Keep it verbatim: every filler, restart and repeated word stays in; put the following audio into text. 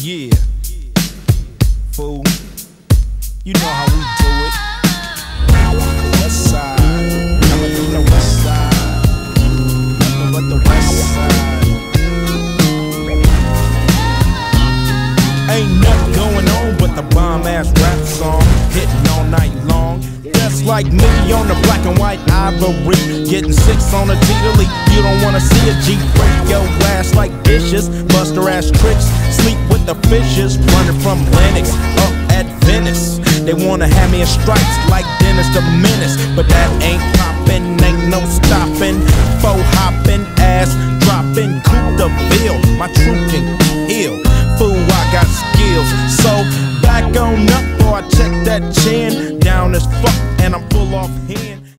Yeah, fool, you know how we do it. West side, coming from the west side, nothing but the west side. Ain't nothing going on but the bomb-ass rap song, hitting all night long. Just like me on the black and white ivory, getting six on a T-Delete. You don't wanna see a G break your ass like dishes, buster ass tricks, sleep with the fishes, running from Lennox up at Venice. They wanna have me in stripes like Dennis the Menace, but that ain't poppin', ain't no stop.